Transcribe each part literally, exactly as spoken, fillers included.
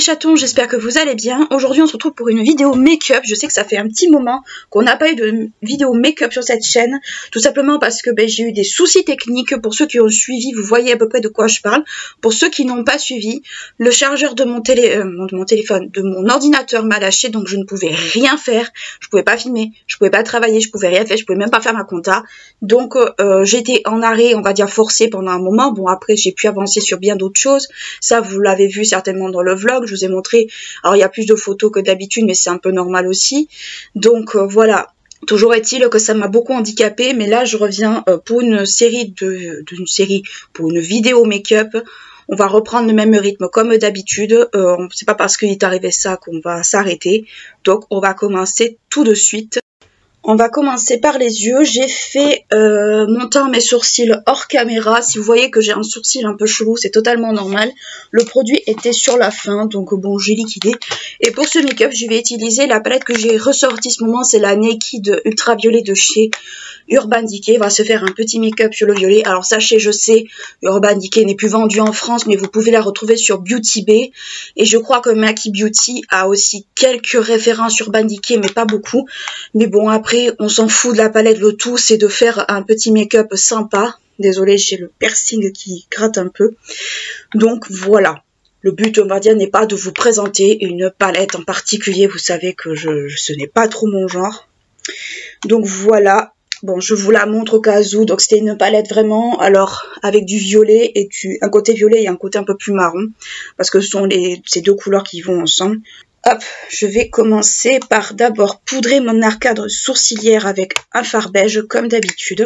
chatons, j'espère que vous allez bien. Aujourd'hui on se retrouve pour une vidéo make-up. Je sais que ça fait un petit moment qu'on n'a pas eu de vidéo make-up sur cette chaîne. Tout simplement parce que ben, j'ai eu des soucis techniques. Pour ceux qui ont suivi, vous voyez à peu près de quoi je parle. Pour ceux qui n'ont pas suivi, le chargeur de mon, télé, euh, de mon téléphone, de mon ordinateur m'a lâché. Donc je ne pouvais rien faire. Je pouvais pas filmer, je pouvais pas travailler, je pouvais rien faire. Je pouvais même pas faire ma compta. Donc euh, j'étais en arrêt, on va dire forcé pendant un moment. Bon après j'ai pu avancer sur bien d'autres choses. Ça vous l'avez vu certainement dans le vlog, je vous ai montré, alors il y a plus de photos que d'habitude mais c'est un peu normal aussi, donc euh, voilà, toujours est-il que ça m'a beaucoup handicapé, mais là je reviens euh, pour une série de, d'une série, pour une vidéo make-up. On va reprendre le même rythme comme d'habitude, euh, c'est pas parce qu'il est arrivé ça qu'on va s'arrêter, donc on va commencer tout de suite. On va commencer par les yeux. J'ai fait euh, mon teint, mes sourcils hors caméra. Si vous voyez que j'ai un sourcil un peu chelou, c'est totalement normal. Le produit était sur la fin, donc bon, j'ai liquidé. Et pour ce make-up, je vais utiliser la palette que j'ai ressortie ce moment. C'est la Naked Ultraviolet de chez Urban Decay. On va se faire un petit make-up sur le violet. Alors sachez, je sais, Urban Decay n'est plus vendu en France, mais vous pouvez la retrouver sur Beauty Bay. Et je crois que Maki Beauty a aussi quelques références sur Urban Decay, mais pas beaucoup. Mais bon, après, on s'en fout de la palette, le tout c'est de faire un petit make-up sympa. Désolée, j'ai le piercing qui gratte un peu. Donc voilà, le but on va dire n'est pas de vous présenter une palette en particulier, vous savez que je, ce n'est pas trop mon genre. Donc voilà, bon je vous la montre au cas où. Donc c'était une palette vraiment, alors avec du violet et du, un côté violet et un côté un peu plus marron, parce que ce sont les, ces deux couleurs qui vont ensemble. Hop, je vais commencer par d'abord poudrer mon arcade sourcilière avec un fard beige comme d'habitude.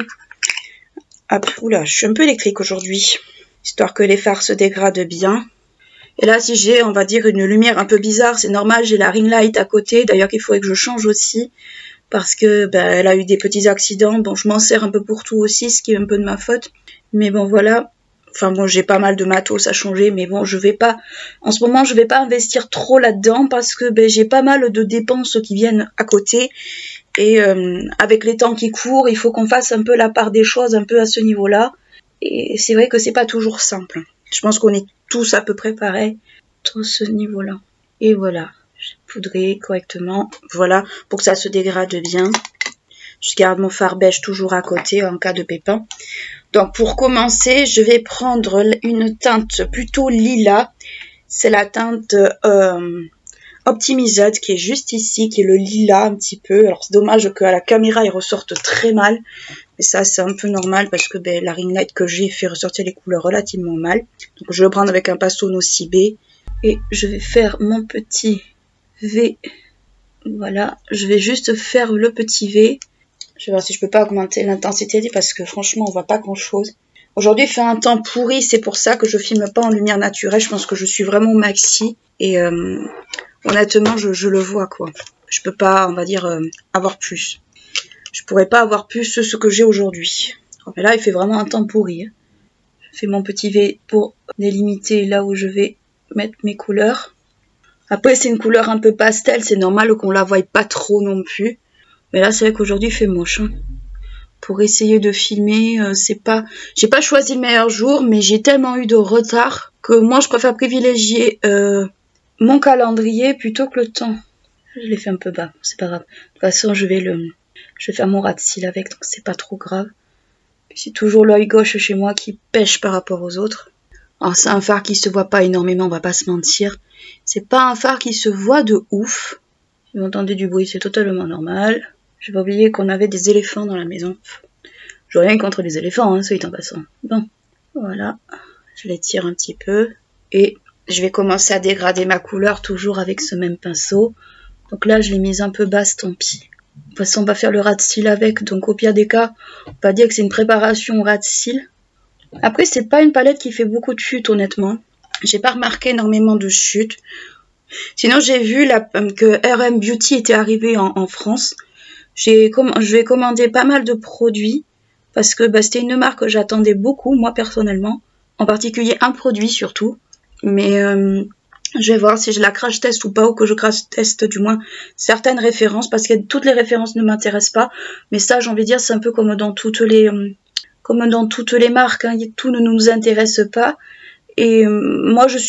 Hop, oula, je suis un peu électrique aujourd'hui, histoire que les fards se dégradent bien. Et là, si j'ai, on va dire, une lumière un peu bizarre, c'est normal, j'ai la ring light à côté. D'ailleurs, il faudrait que je change aussi, parce que ben, elle a eu des petits accidents. Bon, je m'en sers un peu pour tout aussi, ce qui est un peu de ma faute. Mais bon, voilà. Enfin bon, j'ai pas mal de matos à changer, mais bon, je vais pas, en ce moment, je vais pas investir trop là-dedans parce que ben, j'ai pas mal de dépenses qui viennent à côté. Et euh, avec les temps qui courent, il faut qu'on fasse un peu la part des choses, un peu à ce niveau-là. Et c'est vrai que c'est pas toujours simple. Je pense qu'on est tous à peu près pareils à ce niveau-là. Et voilà, j'ai poudré correctement, voilà, pour que ça se dégrade bien. Je garde mon fard beige toujours à côté en cas de pépin. Donc pour commencer, je vais prendre une teinte plutôt lilas. C'est la teinte euh, Optimized qui est juste ici, qui est le lilas un petit peu. Alors c'est dommage qu'à la caméra il ressorte très mal. Mais ça c'est un peu normal parce que ben, la ring light que j'ai fait ressortir les couleurs relativement mal. Donc je vais le prendre avec un pinceau Nocibé. Et je vais faire mon petit V. Voilà, je vais juste faire le petit V. Je vais voir si je peux pas augmenter l'intensité parce que franchement on voit pas grand chose. Aujourd'hui il fait un temps pourri, c'est pour ça que je filme pas en lumière naturelle. Je pense que je suis vraiment au maxi et euh, honnêtement je, je le vois quoi. Je peux pas, on va dire, euh, avoir plus. Je pourrais pas avoir plus ce que j'ai aujourd'hui. Mais là il fait vraiment un temps pourri. Je fais mon petit V pour délimiter là où je vais mettre mes couleurs. Après c'est une couleur un peu pastel, c'est normal qu'on la voie pas trop non plus. Mais là, c'est vrai qu'aujourd'hui, il fait moche. Hein. Pour essayer de filmer, euh, c'est pas... J'ai pas choisi le meilleur jour, mais j'ai tellement eu de retard que moi, je préfère privilégier euh, mon calendrier plutôt que le temps. Je l'ai fait un peu bas, c'est pas grave. De toute façon, je vais le... Je vais faire mon ras de cils avec, donc c'est pas trop grave. C'est toujours l'œil gauche chez moi qui pêche par rapport aux autres. Alors, c'est un fard qui se voit pas énormément, on va pas se mentir. C'est pas un fard qui se voit de ouf. Si vous entendez du bruit, c'est totalement normal. Je vais oublier qu'on avait des éléphants dans la maison. Je n'ai rien contre les éléphants, hein, soit en passant. Bon, voilà. Je les tire un petit peu. Et je vais commencer à dégrader ma couleur, toujours avec ce même pinceau. Donc là, je l'ai mise un peu basse, tant pis. De toute façon, on va faire le ras de cils avec. Donc au pire des cas, on va dire que c'est une préparation au ras de cils. Après, c'est pas une palette qui fait beaucoup de chutes, honnêtement. J'ai pas remarqué énormément de chutes. Sinon, j'ai vu la, que R M Beauty était arrivé en, en France. J'ai comm je vais commander pas mal de produits parce que bah, c'était une marque que j'attendais beaucoup, moi personnellement. En particulier un produit surtout. Mais euh, je vais voir si je la crash test ou pas, ou que je crash test du moins certaines références, parce que toutes les références ne m'intéressent pas. Mais ça, j'ai envie de dire, c'est un peu comme dans toutes les, euh, comme dans toutes les marques, hein, tout ne nous intéresse pas. Et euh, moi, je suis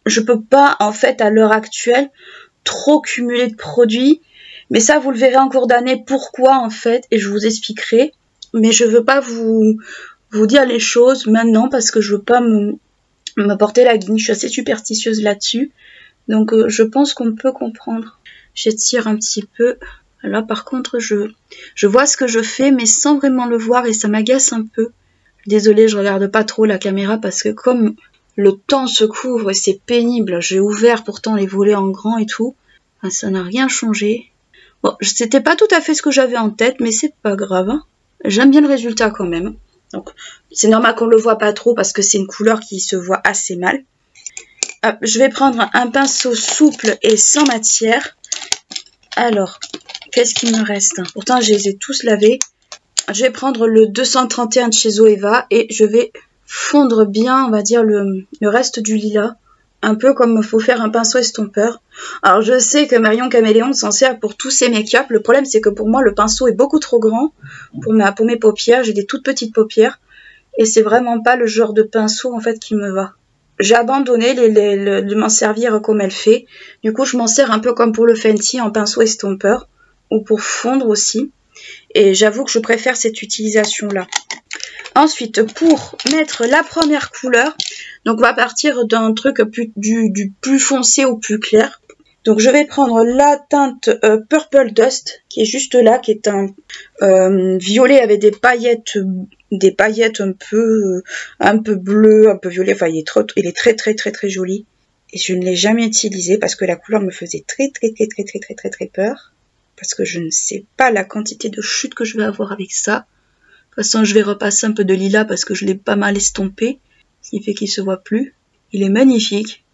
je peux pas en fait à l'heure actuelle trop cumuler de produits, mais ça vous le verrez en cours d'année pourquoi en fait, et je vous expliquerai. Mais je veux pas vous vous dire les choses maintenant parce que je veux pas me, me porter la guine. Je suis assez superstitieuse là-dessus, donc euh, je pense qu'on peut comprendre. J'étire un petit peu. Là par contre je je vois ce que je fais mais sans vraiment le voir et ça m'agace un peu. Désolée, je regarde pas trop la caméra parce que comme le temps se couvre et c'est pénible, j'ai ouvert pourtant les volets en grand et tout, enfin, ça n'a rien changé. Bon, c'était pas tout à fait ce que j'avais en tête, mais c'est pas grave. Hein. J'aime bien le résultat quand même. Donc c'est normal qu'on le voit pas trop parce que c'est une couleur qui se voit assez mal. Hop, je vais prendre un pinceau souple et sans matière. Alors, qu'est-ce qu'il me reste? Pourtant, je les ai tous lavés. Je vais prendre le deux cent trente et un de chez Zoeva et je vais fondre bien, on va dire, le, le reste du lilas. Un peu comme il faut faire un pinceau estompeur. Alors, je sais que Marion Caméléon s'en sert pour tous ses make-up. Le problème, c'est que pour moi, le pinceau est beaucoup trop grand pour, ma, pour mes paupières. J'ai des toutes petites paupières. Et c'est vraiment pas le genre de pinceau, en fait, qui me va. J'ai abandonné les, les, les, de m'en servir comme elle fait. Du coup, je m'en sers un peu comme pour le Fenty en pinceau estompeur. Ou pour fondre aussi. Et j'avoue que je préfère cette utilisation-là. Ensuite, pour mettre la première couleur, donc on va partir d'un truc plus, du, du plus foncé au plus clair. Donc je vais prendre la teinte euh, Purple Dust, qui est juste là, qui est un euh, violet avec des paillettes, des paillettes un peu, un peu bleu, un peu violet. Enfin, il est, trop, il est très très très très joli. Et je ne l'ai jamais utilisé parce que la couleur me faisait très très très très très très très très peur. Parce que je ne sais pas la quantité de chute que je vais avoir avec ça. De toute façon, je vais repasser un peu de lilas parce que je l'ai pas mal estompé. Ce qui fait qu'il se voit plus. Il est magnifique.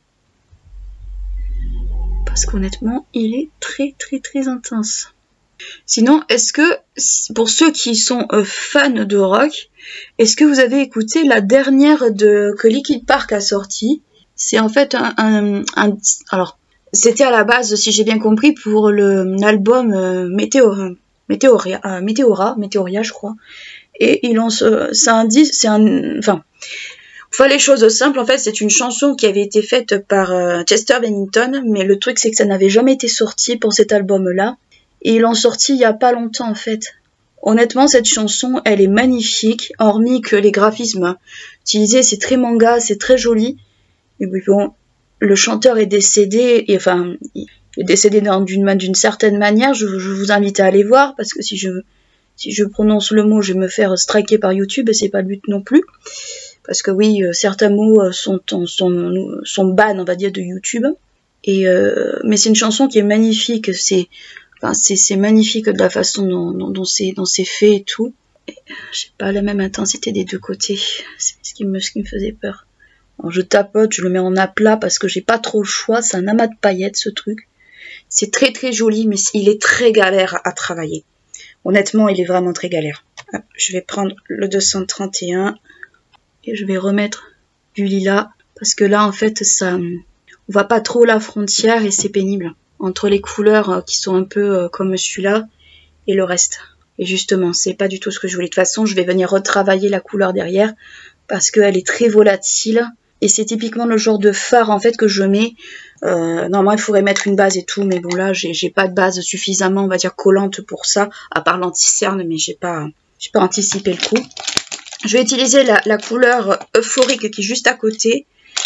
Parce qu'honnêtement, il est très très très intense. Sinon, est-ce que, pour ceux qui sont euh, fans de rock, est-ce que vous avez écouté la dernière de, que Liquid Park a sortie? C'est en fait un... un, un alors, c'était à la base, si j'ai bien compris, pour l'album euh, Météora, Météoria, euh, Météora, Météoria, je crois. Et il lance, euh, c'est un disque, c'est un, enfin, faut les choses simples. En fait, c'est une chanson qui avait été faite par euh, Chester Bennington, mais le truc c'est que ça n'avait jamais été sorti pour cet album-là. Et ils l'ont sorti il y a pas longtemps en fait. Honnêtement, cette chanson, elle est magnifique, hormis que les graphismes utilisés, c'est très manga, c'est très joli. Et puis bon. Le chanteur est décédé, et enfin, il est décédé d'une d'une certaine manière. Je, je vous invite à aller voir parce que si je si je prononce le mot, je vais me faire striker par YouTube et c'est pas le but non plus. Parce que oui, certains mots sont sont sont ban, on va dire, de YouTube. Et euh, mais c'est une chanson qui est magnifique. C'est enfin c'est c'est magnifique de la façon dont dont, dont c'est dont c'est fait et tout. J'ai pas la même intensité des deux côtés. C'est ce qui me ce qui me faisait peur. Alors je tapote, je le mets en aplat parce que j'ai pas trop le choix. C'est un amas de paillettes ce truc. C'est très très joli, mais il est très galère à travailler. Honnêtement, il est vraiment très galère. Je vais prendre le deux cent trente et un et je vais remettre du lilas parce que là en fait ça, on voit pas trop la frontière et c'est pénible entre les couleurs qui sont un peu comme celui-là et le reste. Et justement, c'est pas du tout ce que je voulais. De toute façon, je vais venir retravailler la couleur derrière parce qu'elle est très volatile. Et c'est typiquement le genre de fard en fait que je mets. Euh, normalement, il faudrait mettre une base et tout, mais bon là, j'ai pas de base suffisamment, on va dire, collante pour ça, à part l'anti-cerne, mais j'ai pas, j'ai pas anticipé le coup. Je vais utiliser la, la couleur euphorique qui est juste à côté.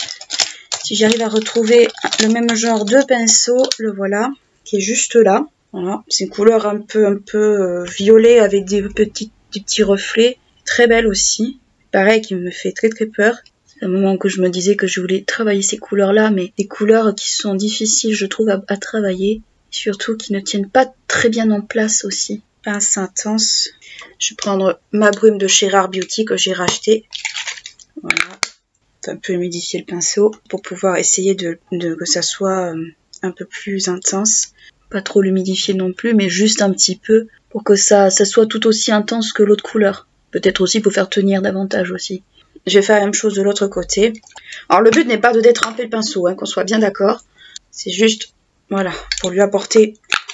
Si j'arrive à retrouver le même genre de pinceau, le voilà, qui est juste là. Voilà, c'est une couleur un peu, un peu euh, violet avec des petits, des petits reflets, très belle aussi. Pareil, qui me fait très très peur. C'est un moment que je me disais que je voulais travailler ces couleurs-là, mais des couleurs qui sont difficiles, je trouve, à, à travailler. Surtout qui ne tiennent pas très bien en place aussi. Pince intense. Je vais prendre ma brume de chez Rare Beauty que j'ai racheté. Voilà. Un peu humidifier le pinceau pour pouvoir essayer de, de que ça soit euh, un peu plus intense. Pas trop l'humidifier non plus, mais juste un petit peu pour que ça, ça soit tout aussi intense que l'autre couleur. Peut-être aussi pour faire tenir davantage aussi. Je vais faire la même chose de l'autre côté. Alors le but n'est pas de détremper le pinceau, hein, qu'on soit bien d'accord. C'est juste, voilà, pour lui apporter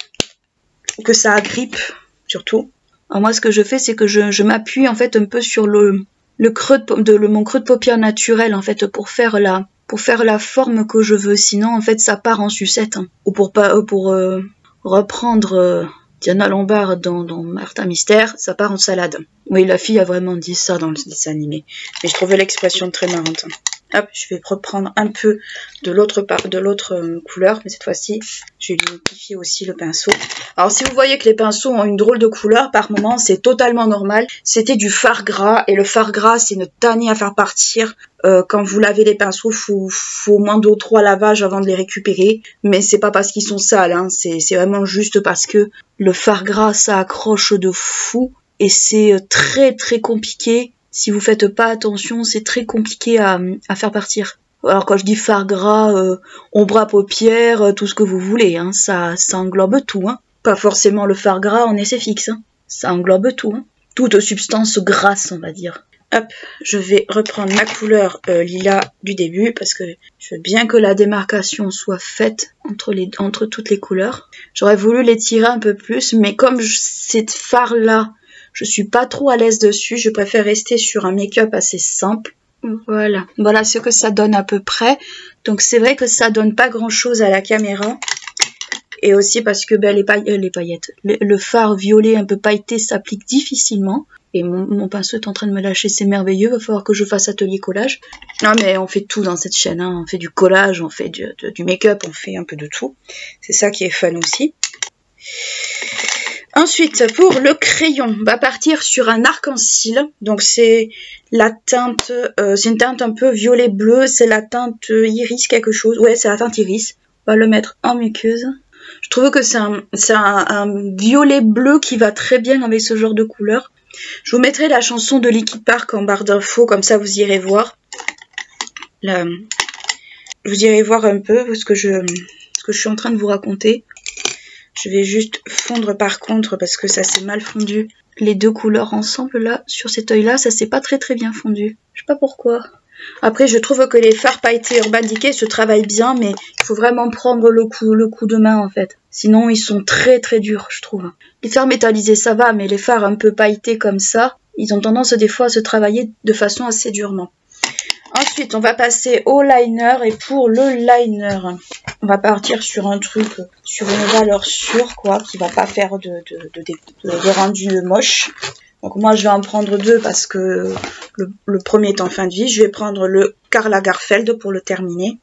que ça agrippe, surtout. Alors moi, ce que je fais, c'est que je, je m'appuie en fait un peu sur le, le creux de, de le, mon creux de paupière naturel, en fait, pour faire la, pour faire la forme que je veux. Sinon, en fait, ça part en sucette. Hein. Ou pour, pas, euh, pour euh, reprendre euh, Diana Lombard dans, dans Martin Mystère, ça part en salade. Oui, la fille a vraiment dit ça dans le dessin animé. Mais je trouvais l'expression très marrante. Hop, je vais reprendre un peu de l'autre de l'autre euh, couleur, mais cette fois-ci, je vais modifier aussi le pinceau. Alors, si vous voyez que les pinceaux ont une drôle de couleur, par moment, c'est totalement normal. C'était du fard gras, et le fard gras, c'est une tannée à faire partir. Euh, quand vous lavez les pinceaux, faut, faut au moins deux ou trois lavages avant de les récupérer. Mais c'est pas parce qu'ils sont sales, hein. C'est vraiment juste parce que le fard gras, ça accroche de fou, et c'est très très compliqué. Si vous faites pas attention, c'est très compliqué à, à faire partir. Alors quand je dis fard gras, euh, ombre à paupières, euh, tout ce que vous voulez, hein, ça, ça englobe tout. Hein. Pas forcément le fard gras en essai fixe, hein. Ça englobe tout. Hein. Toute substance grasse, on va dire. Hop, je vais reprendre ma couleur euh, lilas du début parce que je veux bien que la démarcation soit faite entre, les, entre toutes les couleurs. J'aurais voulu les tirer un peu plus, mais comme je, cette fard-là, je suis pas trop à l'aise dessus, je préfère rester sur un make-up assez simple. Voilà, voilà ce que ça donne à peu près. Donc c'est vrai que ça donne pas grand-chose à la caméra. Et aussi parce que ben, les, paille euh, les paillettes, le, le fard violet un peu pailleté s'applique difficilement. Et mon, mon pinceau est en train de me lâcher, c'est merveilleux, va falloir que je fasse atelier collage. Non mais on fait tout dans cette chaîne, hein. On fait du collage, on fait du, du make-up, on fait un peu de tout. C'est ça qui est fun aussi. Ensuite, pour le crayon, on va partir sur un arc-en-ciel. Donc c'est la teinte, euh, c'est une teinte un peu violet-bleu, c'est la teinte iris quelque chose. Ouais, c'est la teinte iris. On va le mettre en muqueuse. Je trouve que c'est un, un, un violet-bleu qui va très bien avec ce genre de couleur. Je vous mettrai la chanson de Liquid Park en barre d'infos, comme ça vous irez voir. Là, vous irez voir un peu ce que je, ce que je suis en train de vous raconter. Je vais juste fondre par contre parce que ça s'est mal fondu. Les deux couleurs ensemble là, sur cet œil là, ça s'est pas très très bien fondu. Je sais pas pourquoi. Après je trouve que les fards pailletés Urban Decay se travaillent bien, mais il faut vraiment prendre le coup, le coup de main en fait. Sinon ils sont très très durs je trouve. Les fards métallisés ça va, mais les fards un peu pailletés comme ça, ils ont tendance des fois à se travailler de façon assez durement. Ensuite, on va passer au liner et pour le liner, on va partir sur un truc, sur une valeur sûre, quoi, qui va pas faire de, de, de, de, de rendu moche. Donc moi, je vais en prendre deux parce que le, le premier est en fin de vie. Je vais prendre le Karl Lagerfeld pour le terminer.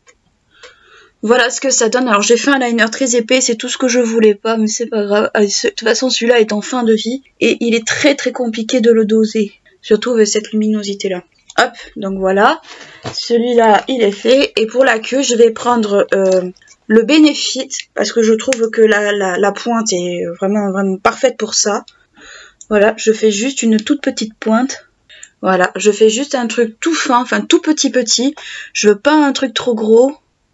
Voilà ce que ça donne. Alors j'ai fait un liner très épais, c'est tout ce que je voulais pas, mais c'est pas grave. De toute façon, celui-là est en fin de vie et il est très très compliqué de le doser, surtout avec cette luminosité-là. Hop, donc voilà, celui-là il est fait. Et pour la queue, je vais prendre euh, le Benefit parce que je trouve que la, la, la pointe est vraiment, vraiment parfaite pour ça. Voilà, je fais juste une toute petite pointe. Voilà, je fais juste un truc tout fin, enfin tout petit petit. Je veux pas un truc trop gros.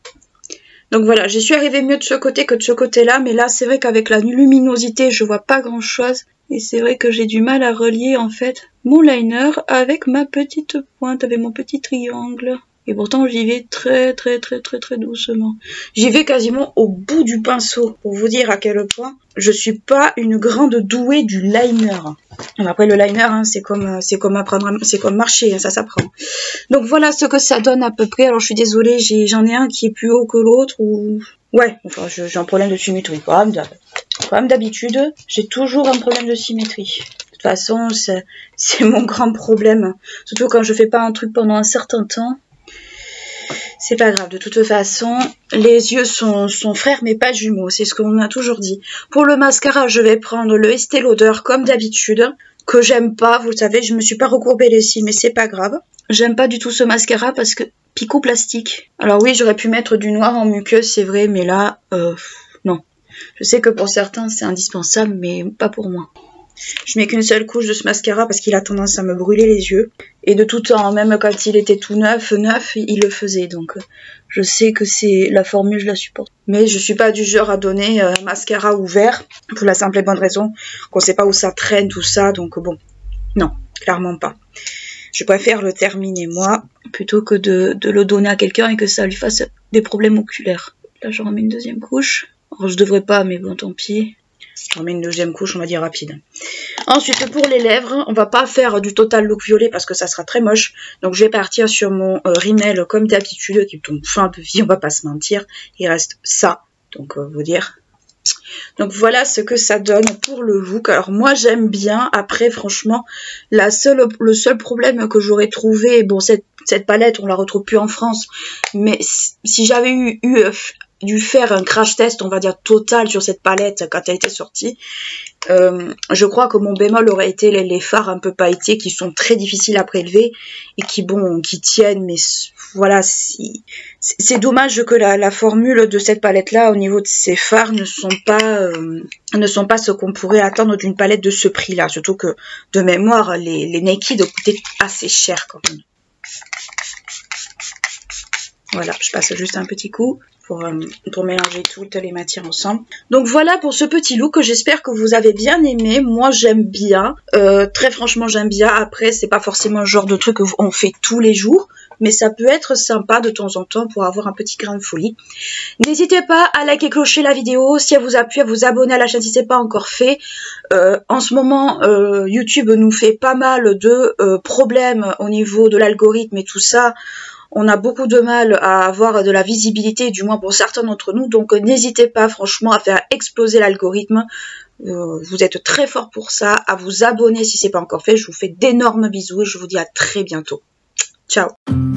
Donc voilà, j'y suis arrivée mieux de ce côté que de ce côté-là. Mais là, c'est vrai qu'avec la luminosité, je vois pas grand-chose. Et c'est vrai que j'ai du mal à relier en fait mon liner avec ma petite pointe, avec mon petit triangle. Et pourtant j'y vais très très très très très doucement. J'y vais quasiment au bout du pinceau pour vous dire à quel point je suis pas une grande douée du liner. Après le liner, hein, c'est comme c'est comme apprendre, c'est comme marcher, hein, ça s'apprend. Donc voilà ce que ça donne à peu près. Alors je suis désolée, j'en ai, ai un qui est plus haut que l'autre ou ouais, enfin j'ai un problème de symétrie quoi. Comme d'habitude, j'ai toujours un problème de symétrie. De toute façon, c'est mon grand problème. Surtout quand je fais pas un truc pendant un certain temps. C'est pas grave. De toute façon, les yeux sont, sont frères mais pas jumeaux. C'est ce qu'on a toujours dit. Pour le mascara, je vais prendre le Estée Lauder comme d'habitude. Que j'aime pas. Vous savez, je me suis pas recourbé les cils, mais c'est pas grave. J'aime pas du tout ce mascara parce que picot plastique. Alors oui, j'aurais pu mettre du noir en muqueuse, c'est vrai. Mais là, euh, non. Je sais que pour certains c'est indispensable, mais pas pour moi. Je mets qu'une seule couche de ce mascara parce qu'il a tendance à me brûler les yeux. Et de tout temps, même quand il était tout neuf, neuf, il le faisait. Donc je sais que c'est la formule, je la supporte. Mais je suis pas du genre à donner un mascara ouvert, pour la simple et bonne raison qu'on sait pas où ça traîne, tout ça. Donc bon, non, clairement pas. Je préfère le terminer moi, plutôt que de, de le donner à quelqu'un et que ça lui fasse des problèmes oculaires. Là, j'en remets une deuxième couche. Alors, je devrais pas, mais bon, tant pis. On met une deuxième couche, on va dire rapide. Ensuite, pour les lèvres, on va pas faire du total look violet parce que ça sera très moche. Donc, je vais partir sur mon euh, rímel comme d'habitude, qui tombe fin de vie, on va pas se mentir. Il reste ça, donc euh, vous dire. Donc, voilà ce que ça donne pour le look. Alors, moi, j'aime bien. Après, franchement, la seule, le seul problème que j'aurais trouvé, bon, cette, cette palette, on la retrouve plus en France. Mais si j'avais eu... eu dû faire un crash test, on va dire total sur cette palette quand elle était sortie, euh, je crois que mon bémol aurait été les, les fards un peu pailletés qui sont très difficiles à prélever et qui bon qui tiennent, mais voilà, si, c'est dommage que la, la formule de cette palette là au niveau de ces fards ne sont pas euh, ne sont pas ce qu'on pourrait attendre d'une palette de ce prix là, surtout que de mémoire les, les Naked coûtaient assez cher quand même. Voilà, je passe juste un petit coup pour, euh, pour mélanger toutes les matières ensemble. Donc voilà pour ce petit look, j'espère que vous avez bien aimé. Moi j'aime bien, euh, très franchement j'aime bien. Après c'est pas forcément le genre de truc qu'on fait tous les jours, mais ça peut être sympa de temps en temps pour avoir un petit grain de folie. N'hésitez pas à liker, clocher la vidéo, si elle vous a plu, à vous abonner à la chaîne si ce n'est pas encore fait. Euh, en ce moment, euh, YouTube nous fait pas mal de euh, problèmes au niveau de l'algorithme et tout ça. On a beaucoup de mal à avoir de la visibilité, du moins pour certains d'entre nous. Donc n'hésitez pas franchement à faire exploser l'algorithme. Euh, vous êtes très fort pour ça. À vous abonner si ce n'est pas encore fait. Je vous fais d'énormes bisous et je vous dis à très bientôt. Ciao.